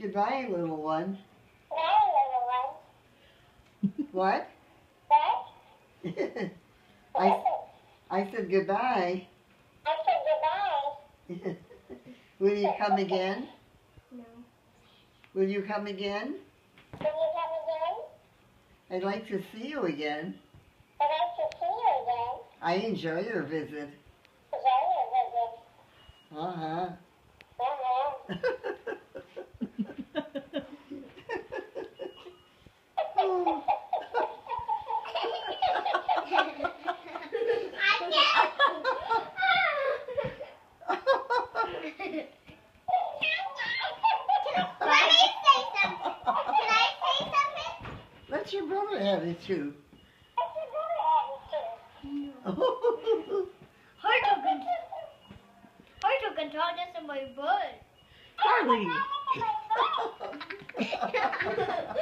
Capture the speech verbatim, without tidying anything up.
Goodbye, little one. Bye, little one. What? What? I, I said goodbye. I said goodbye. Will you come again? No. Will you come again? Will you come again? I'd like to see you again. I'd like to see you again. I enjoy your visit. Enjoy your visit. Uh-huh. Uh-huh. Let your brother have it too. I took a tall this in my butt. Harley!